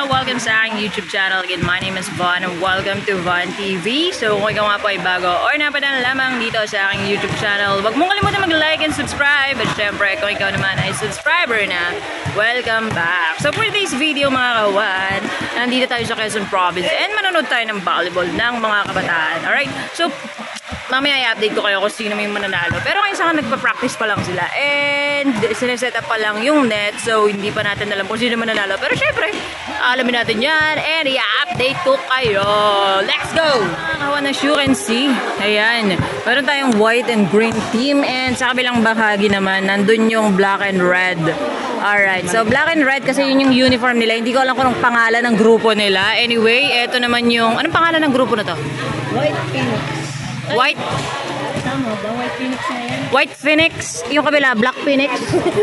Hello! Welcome sa aking YouTube channel. Again, my name is Von and welcome to Von TV. So kung ikaw nga po ay bago or napadaan lamang dito sa aking YouTube channel, huwag mong kalimutan mag-like and subscribe. At syempre, kung ikaw naman ay subscriber na, welcome back. So for today's video mga kawan, nandito tayo sa Quezon Province and manonood tayo ng volleyball ng mga kabataan. Alright? So mamaya i-update ko kayo kung sino may mananalo. Pero ngayon saka nagpa-practice pa lang sila. And sineset up pa lang yung net. So hindi pa natin alam kung sino mananalo. Pero syempre, alamin natin yan. And i-update ko kayo. Let's go! Nakakawan as you can see. Ayan. Meron tayong white and green team. And sa kabilang bahagi naman, nandun yung black and red. Alright. So black and red kasi yun yung uniform nila. Hindi ko alam kung anong pangalan ng grupo nila. Anyway, eto naman yung... Anong pangalan ng grupo na to? White Phoenix. White? Tama ba? White Phoenix na yan? White Phoenix. Yung kabila, Black Phoenix.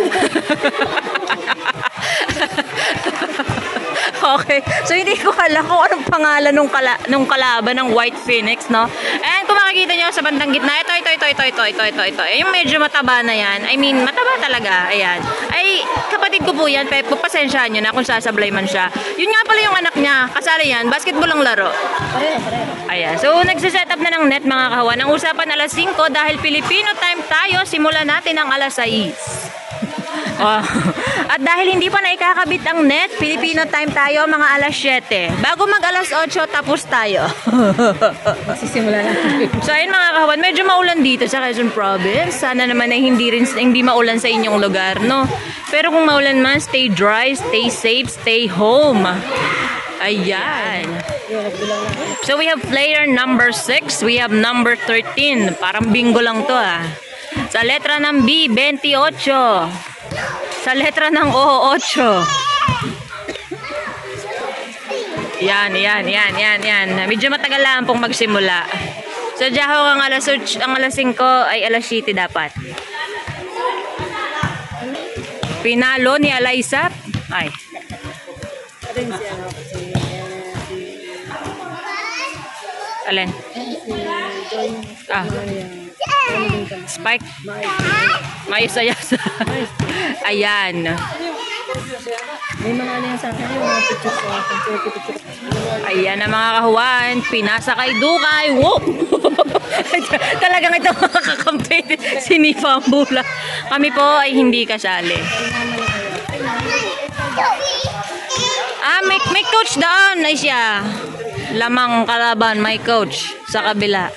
Okay. So, hindi ko alam kung anong pangalan nung kalaban ng White Phoenix, no? And kung makikita nyo sa bandang gitna, ito. Yung medyo mataba na yan. I mean, mataba talaga. Ayan. Ay, kapatid ko po yan. Pasensyahan nyo na kung sasablay man siya. Yun nga pala yung anak niya. Kasali yan. Basketball ang laro. Pareho. Ayan. So, nagsiset up na ng net, mga kahawan. Ang usapan alas 5 dahil Filipino time tayo. Simulan natin ang alas 6. Oh. At dahil hindi pa naikakabit ang net, Filipino time tayo mga alas 7. Bago mag alas 8, tapos tayo. Magsisimula na. So ayun mga kahawan, medyo maulan dito sa Quezon Province. Sana naman ay hindi maulan sa inyong lugar, no? Pero kung maulan man, stay dry, stay safe, stay home. Ayan. So we have player number 6, we have number 13. Parang bingo lang to ah. Sa letra ng B, 28. Sa letra ng O, 8. Yan. Medyo matagal lang pong magsimula. So, Jaho ang alas 5 ay alas 7 dapat. Pinalo ni Alaisa. Ay. Alin? Ah. Spike. Mayasa. Ayan. May mga ano yan sa akin. Mga picture. Ayan na mga kahuwan. Pinasa kay Dukay. Whoop! Talagang ito mga kakampi. Sinipa ang bula. Kami po ay hindi kasali. May coach doon. Ay siya. Lamang kalaban. May coach sa kabila.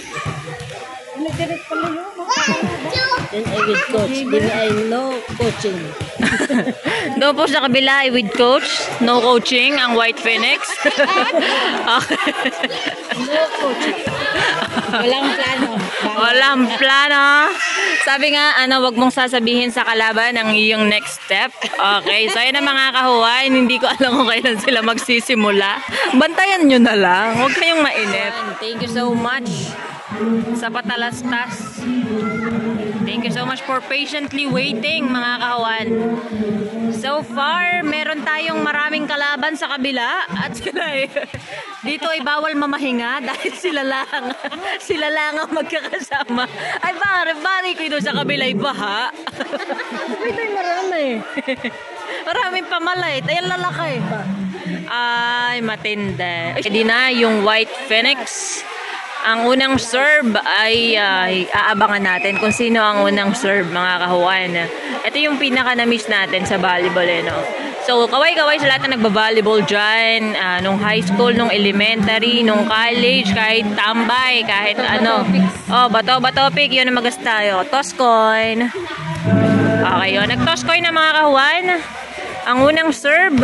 Then I with coach. Then I no coaching. Doon po sa kabila ay with coach. No coaching. Ang White Phoenix. Okay. No coaching. Walang plano. Walang plano. Sabi nga, wag mong sasabihin sa kalaban ang iyong next step. Okay. So, ayun ang mga kahuwan. Hindi ko alam kung kailan sila magsisimula. Bantayan nyo na lang. Huwag kayong mainip. Thank you so much sa patalastas. Thank you so much for patiently waiting, mga kahawan. So far, meron tayong maraming kalaban sa kabila at sila dito ay bawal mamahinga dahil sila lang ang magkakasama. Ay, bari ko doon sa kabila ay baha. Ito yung marami. Maraming pamalit. Ayan, lalaki. Ay, matindi. Hindi na yung White Phoenix. Ang unang serve ay aabangan natin kung sino ang unang serve, mga kahuwan. Ito yung pinaka-na-miss natin sa volleyball, no? So, kaway-kaway sa lahat na nagba-volleyball dyan, nung high school, nung elementary, nung college, kahit tambay, kahit ano. Oh, bato pick, yun ang magas tayo. Toss coin. Okay, yun. Nag-toss coin na, mga kahuwan. Ang unang serve.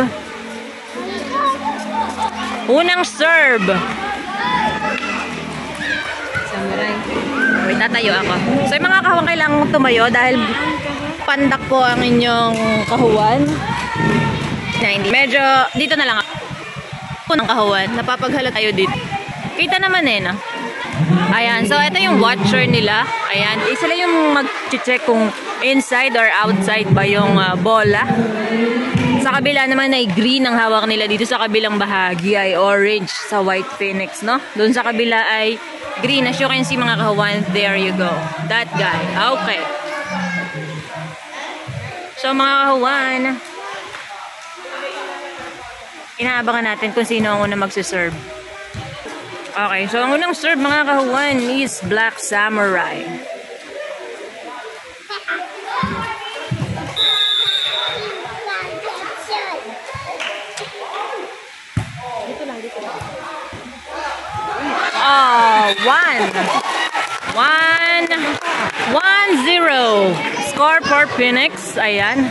Wait, tatayo ako. So, yung mga kahuwan kailangan tumayo dahil pandak po ang inyong kahuwan. Medyo, dito na lang ako. Ng kahuwan, napapaghala tayo dito. Kita naman no? Ayan, so ito yung watcher nila. Ayan, sila yung mag-check kung inside or outside ba yung bola. Sa kabila naman ay green ang hawak nila. Dito sa kabilang bahagi ay orange sa White Phoenix, no? Doon sa kabila ay green. As you can see, mga kahawan, there you go. That guy. Okay. So, mga kahawan, inaabangan natin kung sino ang unang magsiserve. Okay, so ang unang serve mga kahuwan is Black Samurai. Oh, 1-0 score for Phoenix. Ayan.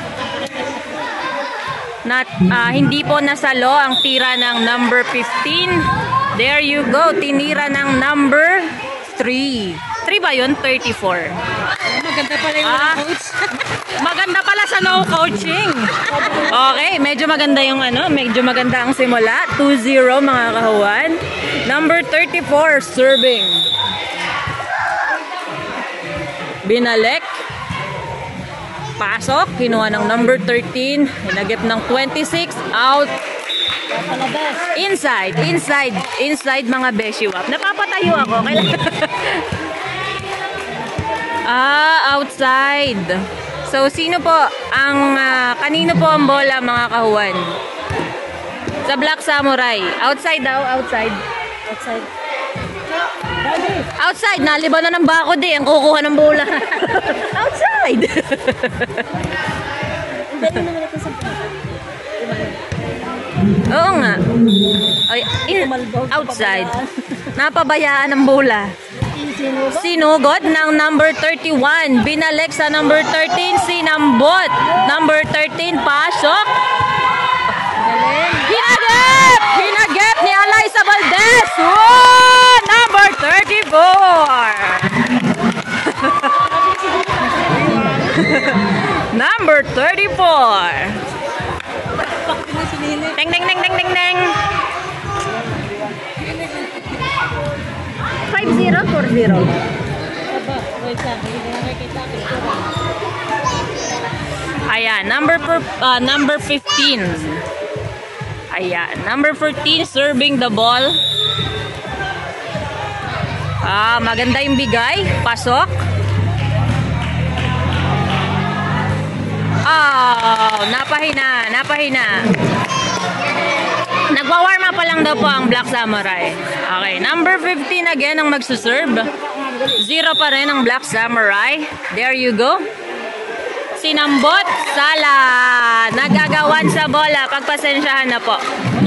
Hindi po nasalo ang tira ng number 15. There you go. Tinira ng number 3. 3 ba yun? 34. Maganda pala yung coach. Maganda pala sa no coaching. Okay, medyo maganda yung medyo maganda ang simula. 2-0 mga kahuwan. Number 34 serving. Binalik. Pasok, kinuha ng number 13, hinagip ng 26, out. Inside mga beshiwap. Napapatayo ako. Outside. So, sino po ang, kanino po ang bola mga kahuwan? Sa Black Samurai. Outside daw, outside. Outside, naliban na ng bakod ang kukuha ng bola. Outside. Oo nga. Outside. Napabayaan ng bola. Sinugod ng number 31. Binalik sa number 13. Sinambot. Number 13, pasok. Hinagip ni Alyssa Valdez. Number 34. Number 34. Ding ding ding ding ding ding. 5-0, 4-0. Ayan, number 15. Ayan, number 14 serving the ball. Maganda yung bigay. Pasok. Napahina. Nagwa-warm up pa lang daw po ang Black Samurai. Okay, number 15 again ang magsuserve. 0 pa rin ang Black Samurai. There you go. Sinambot, Sala. Nagagawan sa bola. Pagpasensyahan na po.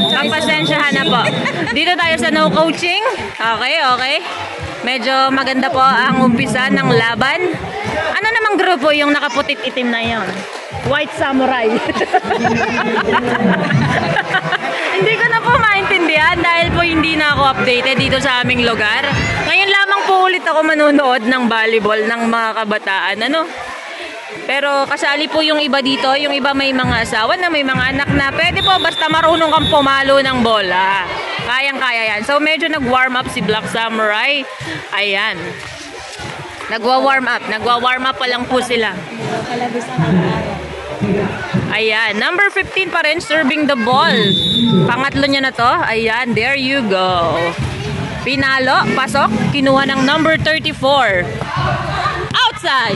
Dito tayo sa no coaching. Okay. Medyo maganda po ang umpisa ng laban. Ano namang grupo yung nakaputit itim na yon? White Samurai. Hindi ko na po maintindihan dahil po hindi na ako updated dito sa aming lugar. Ngayon lamang po ulit ako manonood ng volleyball ng mga kabataan. Pero kasali po yung iba dito, yung iba may mga asawa na, may mga anak na. Pwede po basta marunong kang pumalo ng bola. Kayang-kaya yan. So medyo nag-warm up si Black Samurai. Ayan. Nagwa-warm up pa lang po sila. Ayan, number 15 pa rin serving the ball. Pangatlo niya na to. Ayan, there you go. Pinalo, pasok, kinuha ng number 34. Outside.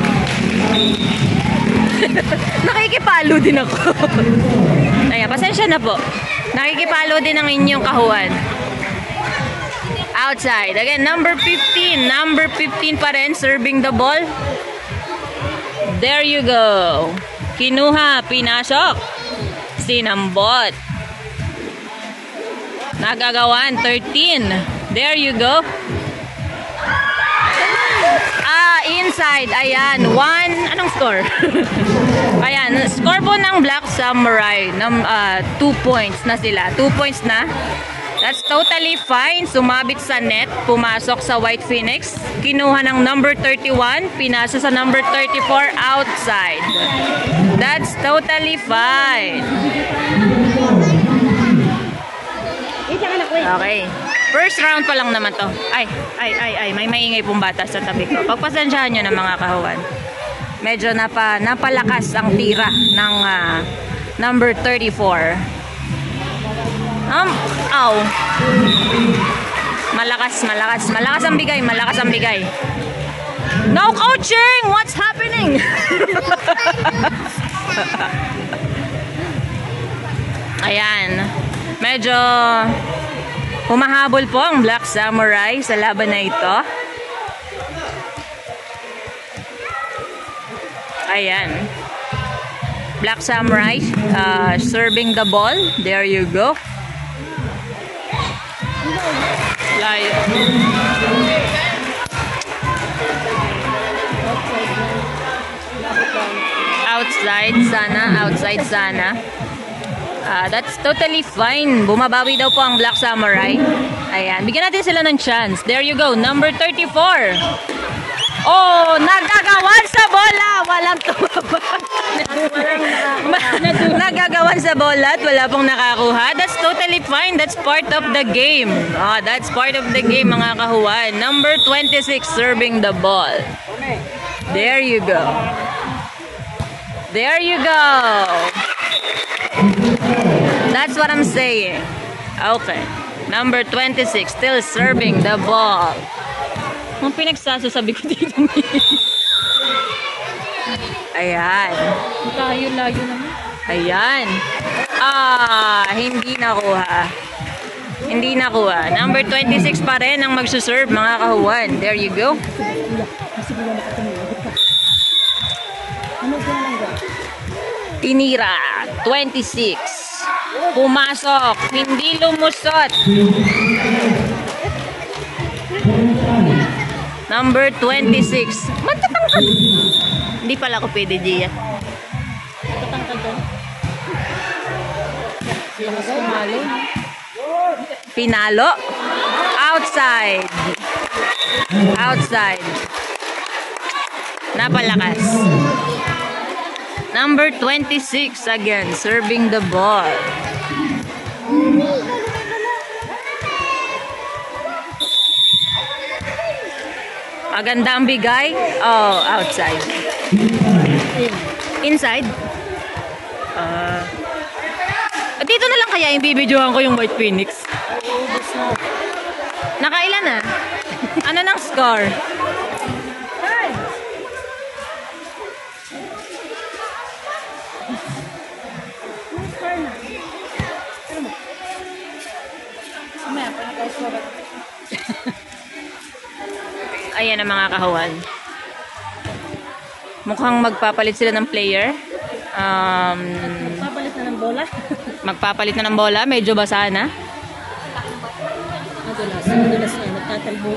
Nakikipalo din ako. Ayan, pasensya na po. Nakikipalo din ang inyong kahuan. Outside. Again, number 15. Number 15 pa rin serving the ball. There you go. Kinuha, pinasok. Sinambot. Nagagawan, 13. There you go. Inside. Ayan, 1. Anong score? Ayan, score po ng Black Samurai. 2 points na sila. 2 points na. That's totally fine. Sumabit sa net. Pumasok sa White Phoenix. Kinuha ng number 31. Pinasa sa number 34 outside. That's totally fine. Okay. First round pa lang naman to. Ay. May maingay pong bata sa tabi ko. Pagpasensyahan nyo ng mga kahuwan. Medyo napalakas ang tira ng number 34. Malakas ang bigay. No coaching! What's happening? Ayan. Medyo humahabol po ang Black Samurai sa laban na ito. Ayan. Black Samurai serving the ball. There you go. Layo. Outside sana. That's totally fine. Bumabawi daw po ang Black Samurai. Ayan. Bigyan natin sila ng chance. There you go. Number 34. Oh, nagagawan sa bola. Walang tumabag. Nagagawan sa bola at wala pong nakakuha. That's totally fine. That's part of the game. That's part of the game, mga kahuwan. Number 26 serving the ball. There you go. There you go. That's what I'm saying. Okay. Number 26 still serving the ball. Ang pinagsasasabi ko dito. Ayan. Layo naman. Ayan. Hindi nakuha. Hindi nakuha. Number 26 pa rin ang magsuserve, mga kahuwan. There you go. Tinira. 26. Pumasok. Hindi lumusot. Number 26. Matatangkad. Hindi pala ako pwede diyan. Matatangkad doon. Pinalo. Outside. Outside. Napalakas. Number 26 again, serving the ball. Maganda ang bigay. Oh, outside. Inside? Dito na lang kaya yung bibidyohan ko yung White Phoenix. Nakailan na? Ano ng score? Ayan ang mga kahawan. Mukhang magpapalit sila ng player. Magpapalit na ng bola. Magpapalit na ng bola. Medyo basa na. Madulas na. Nagtatalbo.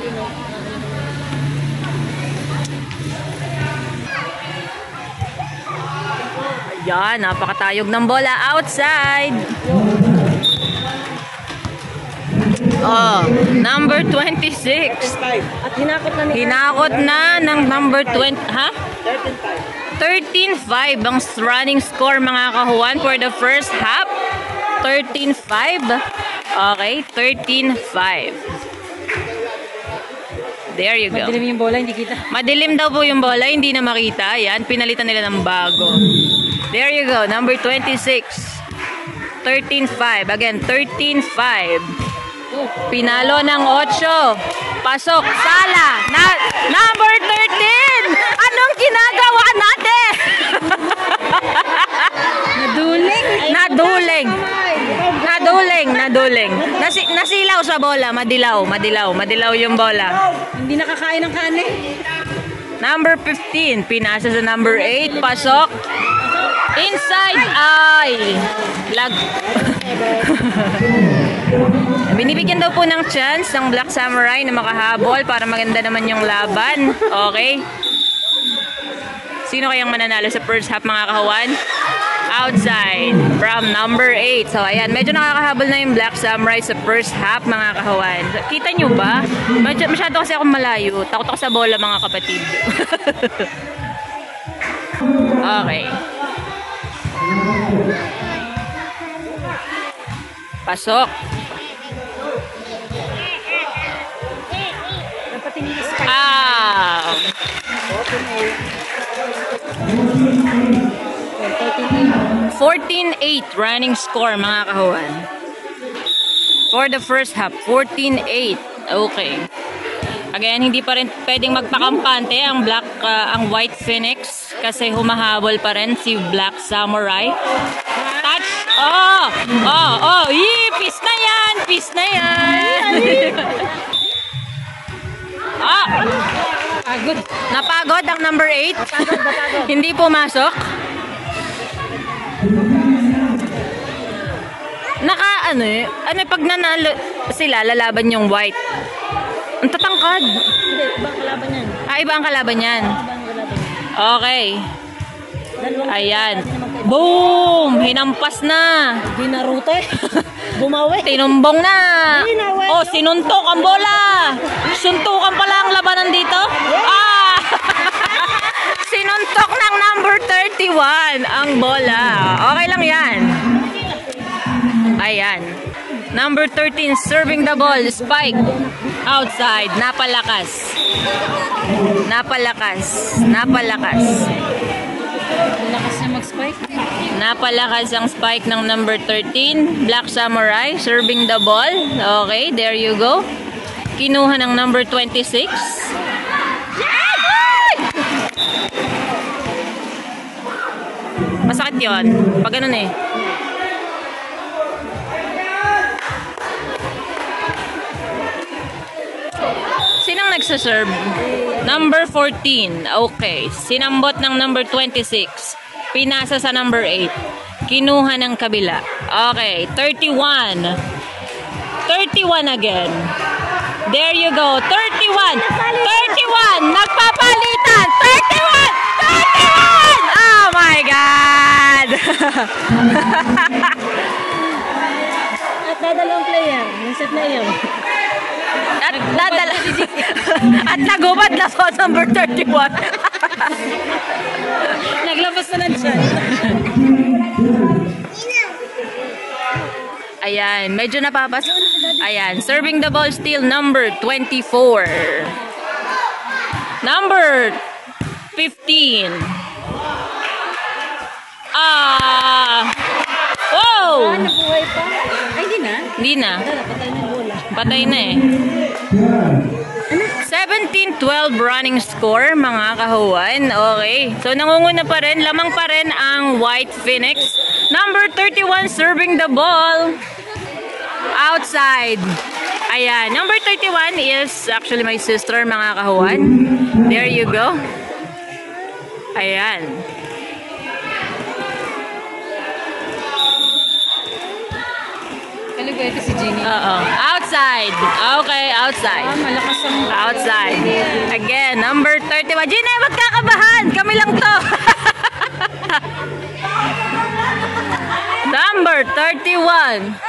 Ayan, napakatayog ng bola. Outside. Oh, number 26. At Hinakot na ng number 20. Ha? 13-5 ang running score, mga kahuwan, for the first half. 13-5. Okay, 13-5. There you go. Madilim yung bola, hindi kita. Madilim daw po yung bola, hindi na makita. Yan, pinalitan nila ng bago. There you go, number 26. 13-5. Again, 13-5. Pinalo ng 8. Pasok. Sala. Number 13. Anong ginagawa natin? Naduling. Nasilaw sa bola. Madilaw yung bola. Hindi nakakain ng kanin. Number 15. Pinasa sa number 8. Pasok. Inside. Ay. Lag. Binibigyan daw po ng chance ng Black Samurai na makahabol para maganda naman yung laban. Okay? Sino kayang mananalo sa first half, mga kahawan? Outside from number 8. So ayan, medyo nakakahabol na yung Black Samurai sa first half, mga kahawan. Kita nyo ba? Masyado kasi ako malayo. Takot ako sa bola, mga kapatid. Okay. Pasok. 14-8 running score, mga kahuwan. For the first half, 14-8. Okay. Again, hindi pa rin pwedeng magpakampante ang ang White Phoenix kasi humahabol pa rin si Black Samurai. Touch! Yipis! Tapos na yan. Pagod. Napagod ang number 8. Napagod. Hindi pumasok. Pag nanalo sila, lalaban yung white. Ang tatangkad. Hindi, ibang kalaban yan. Iba ang kalaban yan. Ibang kalaban. Okay. Dalawang Ayan. Boom! Hinampas na. Di Naruto eh. Bumawi. Tinumbong na. Binawi. Oh, sinuntok ang bola. Suntukan pala ang labanan dito. Sinuntok ng number 31 ang bola. Okay lang yan. Ayan. Number 13 serving the ball. Spike. Outside. Napalakas. Napalakas. Lakas niya mag-spike. Napalakas ang spike ng number 13. Black Samurai serving the ball. Okay, there you go. Kinuha ng number 26. Masakit yun. Pag ganun eh. Sinang nagsaserve? Number 14. Okay. Sinambot ng number 26. Pinasa sa number 8. Kinuha ng kabila. Okay. 31. 31 again. There you go. 31. 31. Nagpapalitan. 31. 31. Oh my God. At dadalawang player. Yung set na iyon. At nagubad na po number 31. Naglabas na lang siya. Ayan, medyo napapas. Ayan, serving the ball still number 24. Number 15. Wow! Nabuhay pa. Ay, hindi na. Hindi na. Patay na yung bola. Patay na eh. 17-12 running score, mga kahuwan. Okay. So, nangunguna pa rin. Lamang pa rin ang White Phoenix. Number 31 serving the ball. Outside. Ayan. Number 31 is actually my sister, mga kahuwan. There you go. Ayan. Kaligay ito si Jenny. Oo. Outside. Okay, outside. Malakas ang... Outside. Again, number 31. Gina, wag kakabahan. Kami lang to. Number 31.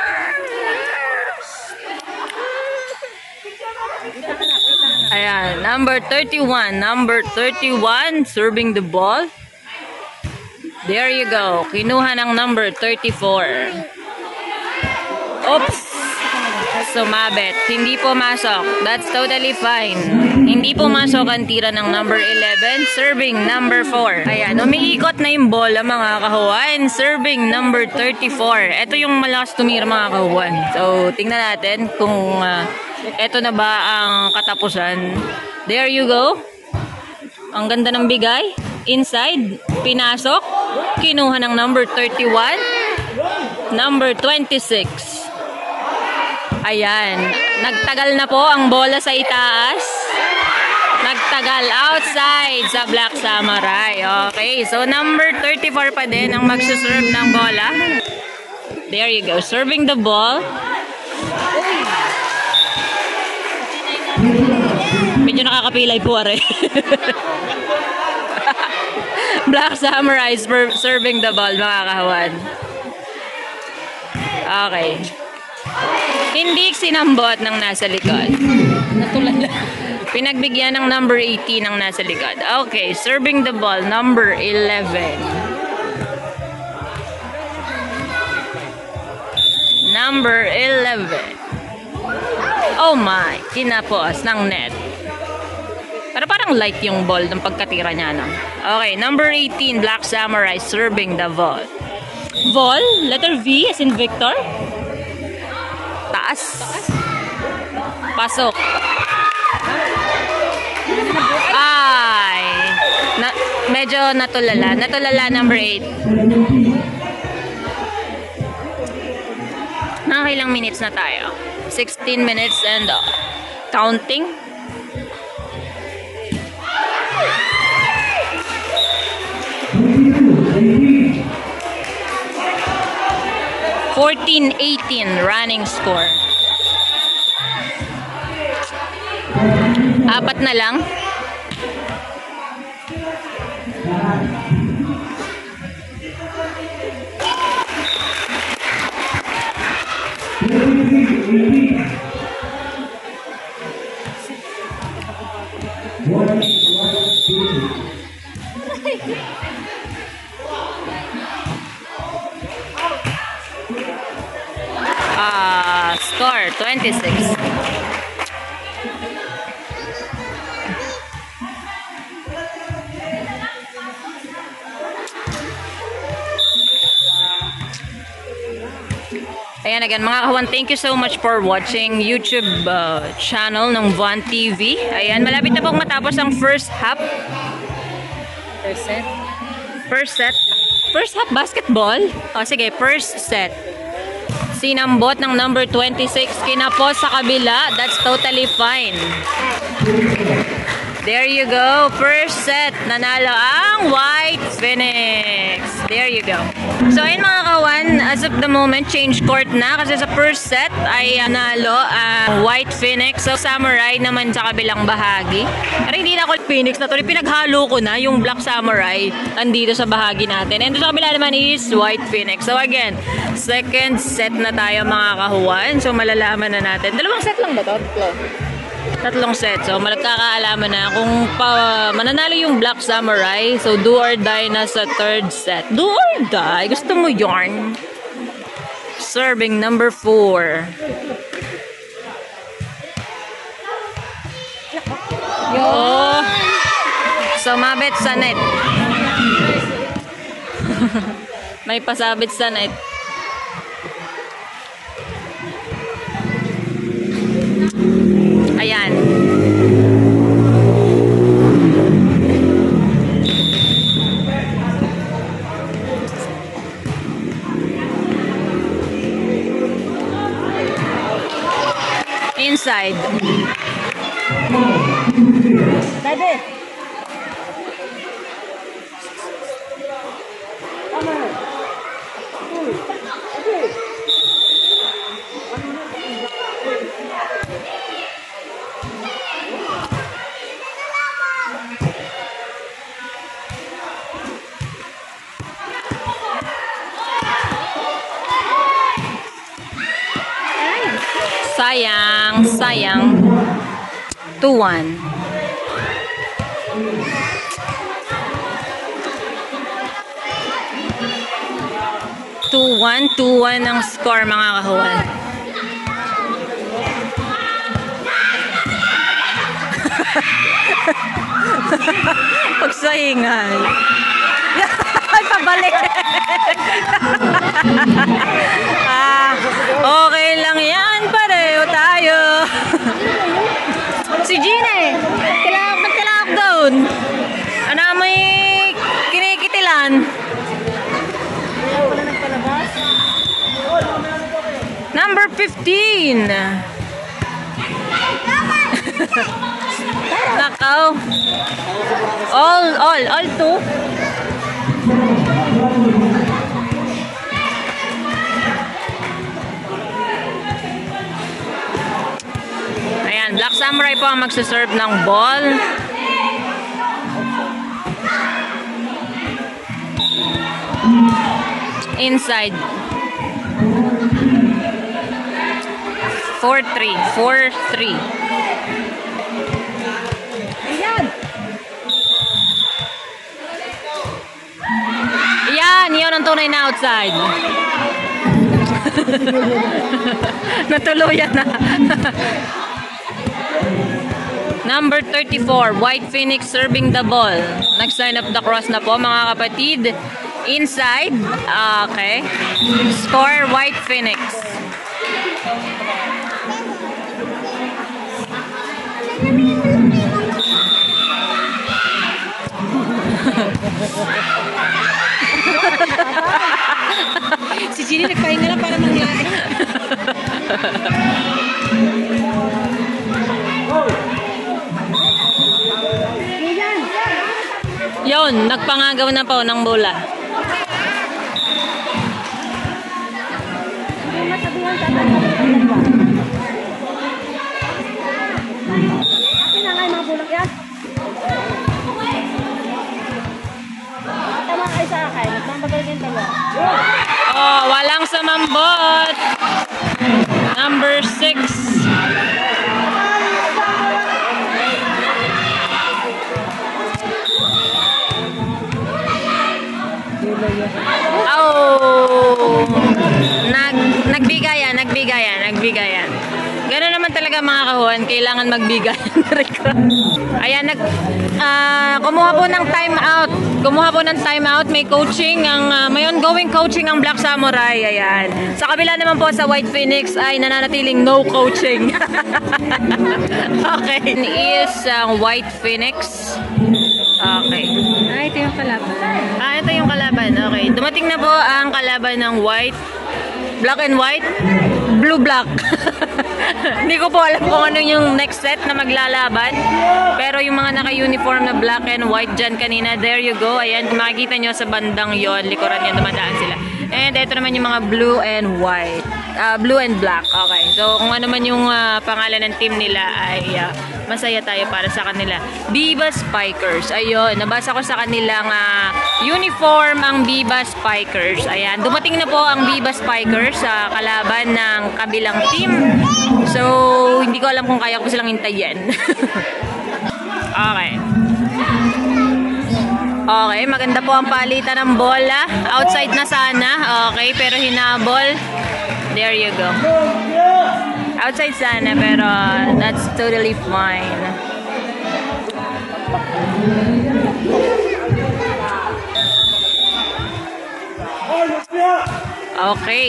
Ayan, number 31. Number 31 serving the ball. There you go. Kinuha ng number 34. Oops! Sumabit. Hindi pumasok. That's totally fine. Hindi pumasok ang tira ng number 11. Serving number 4. Ayan. Umiikot na yung bola, mga kahuwan. Serving number 34. Ito yung malakas tumira, mga kahuwan. So, tingnan natin kung ito na ba ang katapusan. There you go. Ang ganda ng bigay. Inside. Pinasok. Kinuha ng number 31. Number 26. Ayan. Nagtagal na po ang bola sa itaas. Nagtagal outside sa Black Samurai. Okay. So, number 34 pa din ang magsuserve ng bola. There you go. Serving the ball. Medyo nakakapilay po, are. Black Samurai serving the ball, mga kahawan. Okay. Hindi sinambot ng nasa likod. Natulala. Pinagbigyan ng number 18 ng nasa likod. Okay, serving the ball, number 11. Number 11. Oh my, kinapos ng net. Pero parang light yung ball ng pagkatira niya, no? Okay, number 18, Black Samurai serving the ball. Ball, letter V as in Victor. Taas. Pasok. Ay. Medyo natulala. Natulala number 8. Nakakailang minutes na tayo? 16 minutes and counting. (14-18) running score. Apat na lang. Score 26. Ayan again mga kawan, thank you so much for watching YouTube channel ng Von TV. Ayan, malapit na pong matapos ang first half. First half basketball. O sige, first set. Sinambot ng number 26 kinapos sa kabila. That's totally fine. There you go. First set. Nanalo ang White Phoenix. There you go. So, ayun mga kawan, as of the moment, change court na. Kasi sa first set ay nanalo ang White Phoenix. So, Samurai naman sa kabilang bahagi. Pero hindi na ako Phoenix na to. Pinaghalo ko na yung Black Samurai andito sa bahagi natin. And sa kabila naman is White Phoenix. So, again, second set na tayo mga kahuwan. So, malalaman na natin. Dalawang set lang ba to? Tatlong set. So, magkakaalaman na kung mananalo yung Black Samurai. So, do or die na sa third set. Do or die? Gusto mo yarn? Serving number 4. Oh! Sumabit sa net. May pasabit sa net. Ayan. Inside. Baby. Sayang. 2-1. Two-one ang score mga kahuwan. Pagsahingay. Pabalik. Okay lang yan. Pareho tayo. Si Gina nagka-lockdown. Ano may kinikitilan? Number 15. Nakaw. All two. Ayan, Black Samurai po ang magsaserve ng ball. Inside. 4-3. Ayan, yun ang tunay na outside. Natuluyan na. Number 34, White Phoenix serving the ball. Nag-sign up the cross na po mga kapatid. Inside. Okay. Score White Phoenix. Si Ginny nagpahinga lang para manglain. Ayun, nagpangagaw na po ng bola. Oh, walang sumambot. Number 6. Oh, nagbigayan. Gano'n naman talaga mga kahuan, kailangan magbigay. Ayan, kumuha po ng time out. May coaching, may ongoing coaching ang Black Samurai. Ayan. Sa kabila naman po sa White Phoenix ay nananatiling no coaching. Okay. Is White Phoenix. Okay. Ito yung kalaban. Ito yung kalaban. Okay. Dumating na po ang kalaban ng white. Black and white. Blue-black. Hindi ko po alam kung ano yung next set na maglalaban. Pero yung mga naka-uniform na black and white dyan kanina, there you go. Ayan, kung makikita nyo sa bandang yon, likuran yan, dumadaan sila. And ito naman yung mga blue and white. Blue and black. Okay. So, kung ano man yung pangalan ng team nila ay masaya tayo para sa kanila. Viva Spikers. Ayun, nabasa ko sa kanilang uniform ang Viva Spikers. Ayan, dumating na po ang Viva Spikers sa kalaban ng kabilang team. So, hindi ko alam kung kaya ko silang hintayin. Okay. Okay, maganda po ang palitan ng bola. Outside na sana. Okay, pero hinabol. There you go. Outside sana, pero that's totally fine. Okay.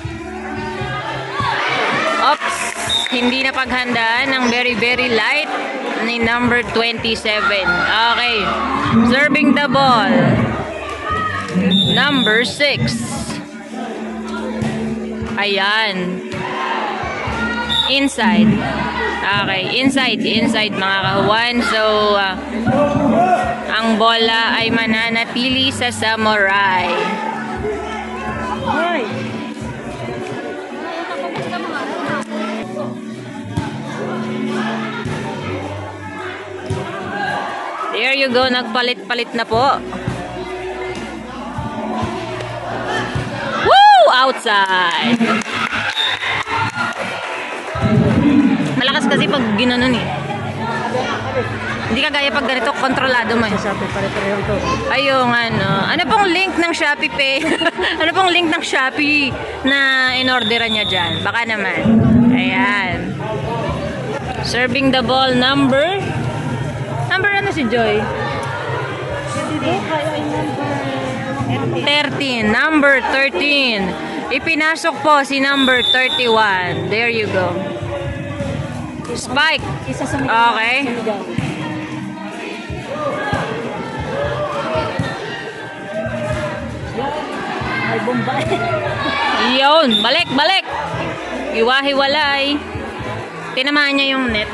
Oops. Hindi na paghandaan ng very light ni number 27. Okay. Serving the ball. Number 6. Ayan. Inside. Okay. Inside mga kahuan. So, ang bola ay mananatili sa Samurai. Hoy! There you go, nagpalit-palit na po. Woo! Outside! Malakas kasi pag ginanon eh. Hindi kagaya pag ganito, kontrolado mo eh. Pare-pareho to. Ayun, ano pong link ng Shopee Pay? Ano pong link ng Shopee na in-orderan niya dyan? Baka naman. Ayan. Serving the ball number ano si Joy? 13. Number 13. Ipinasok po si number 31. There you go. Spike. Okay. Ay, bombay. Yun. Balik. Iwahiwalay. Tinamaan niya yung net.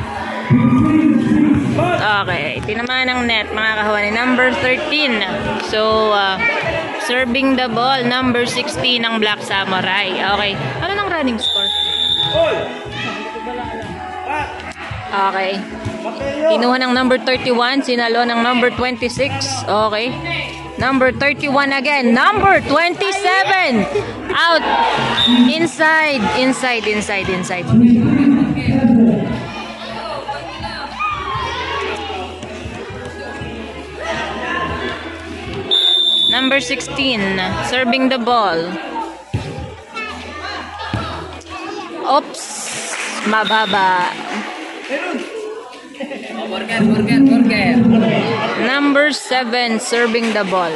Okay, tinamaan ng net mga kahawan. Number 13. So, serving the ball, number 16 ng Black Samurai. Okay. Ano ng running score? Okay. Kinuha ng number 31, sinalo ng number 26. Okay. Number 31 again. Number 27. Out. Inside. Number 16, serving the ball. Oops, mababa. Burger. Number 7, serving the ball.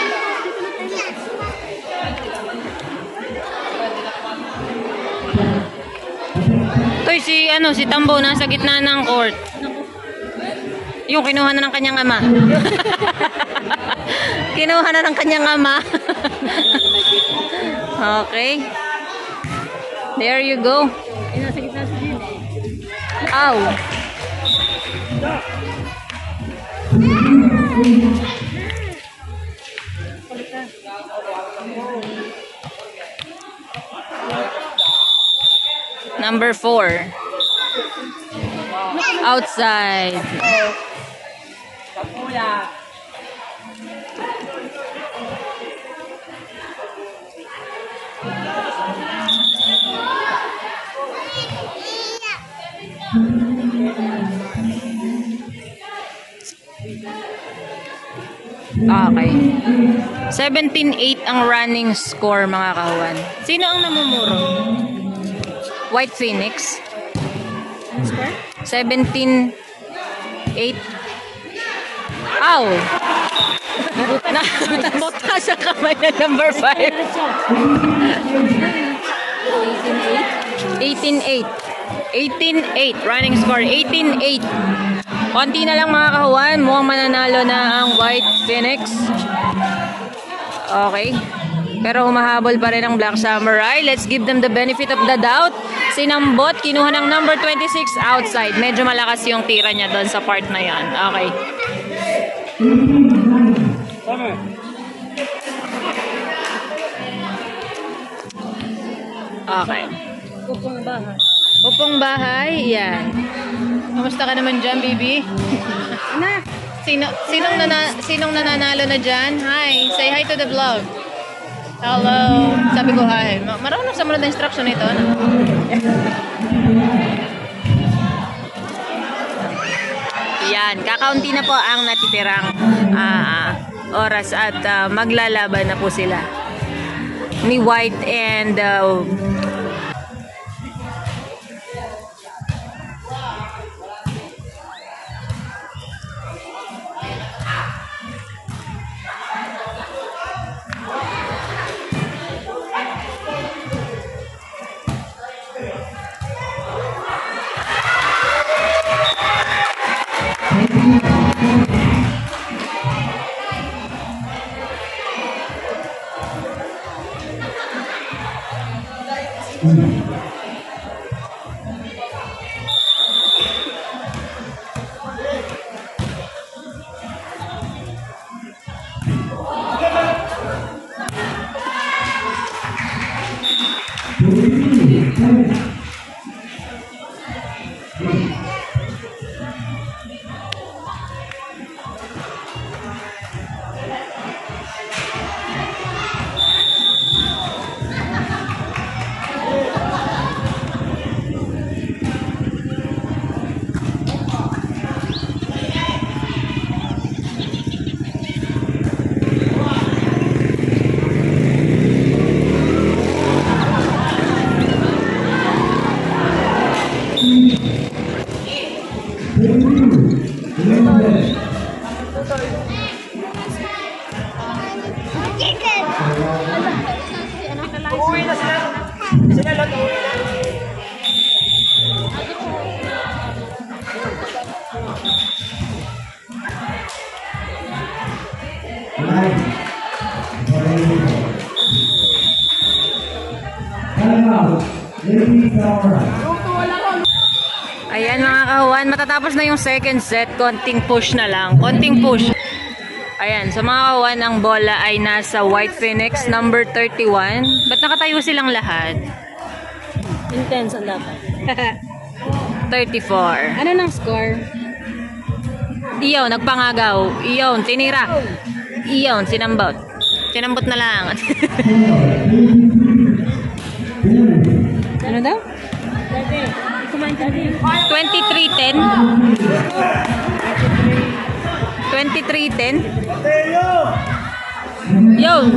Toy, si Tambo nasa gitna ng court. Yung kinuha na ng kanyang ama. Kinuha na ng kanyang ama. Okay. There you go. Nasa gitna si Jin. Ow. number 4. Outside. Okay. 17-8 ang running score, mga kahuan. Sino ang namumuro? White Phoenix. Score? 17-8. Ow! Nabuta sa kamay na number 5. 18-8. 18-8. Running score, 18-8. Konti na lang, mga kahuan. Mukhang mananalo na ang White Phoenix. Okay. Pero humahabol pa rin ang Black Samurai. Let's give them the benefit of the doubt. Sinambot, kinuha ng number 26 outside. Medyo malakas yung tira niya doon sa part na yan. Okay. Okay. Upong bahay. Upong bahay, yan. Kamusta ka naman dyan, baby? Na! Sinong nananalo na dyan? Hi, say hi to the vlog. Hello. Sabi ko hi. Marunong sa mga instruction ito, ano? Yan, kakaunti na po ang natitirang oras at maglalaban na po sila ni White and ayan, mga kahuan, matatapos na yung second set. Konting push na lang. Konting push. Ayan, so mga kahuan, ang bola ay nasa White Phoenix, number 31. Ba't nakatayo silang lahat? Intense ang dapat. 34. Ano nang score? Iyon, nagpangagaw. Iyon, tinira. Iyon, sinambot. Sinambot na lang. Ano daw? 23-10. 23-10. Yun.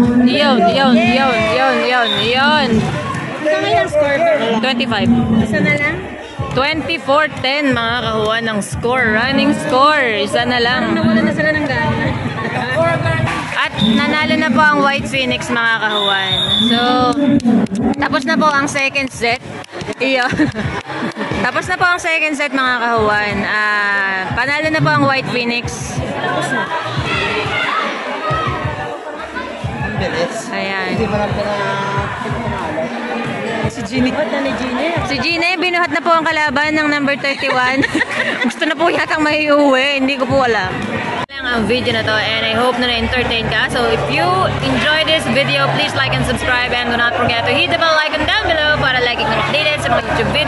Ito ngayon ang score. 25. Isa na lang? 24-10, mga kahuan ng score. Running score. Isa na lang. Nawala na sila ng gana. At nanalo na po ang White Phoenix, mga kahuan. So, tapos na po ang second set. Iyo. Tapos na po ang second set, mga kahuan. Panalo na po ang White Phoenix. Ayan. Si Ginny. Si Gine, binuhat na po ang kalaban ng number 31. Gusto na po yatang may uwi. Hindi ko po alam. Lang ang video na to and I hope na na-entertain ka. So if you enjoy this video, please like and subscribe and do not forget to hit the bell icon down below para lagi kang updated sa mga YouTube videos.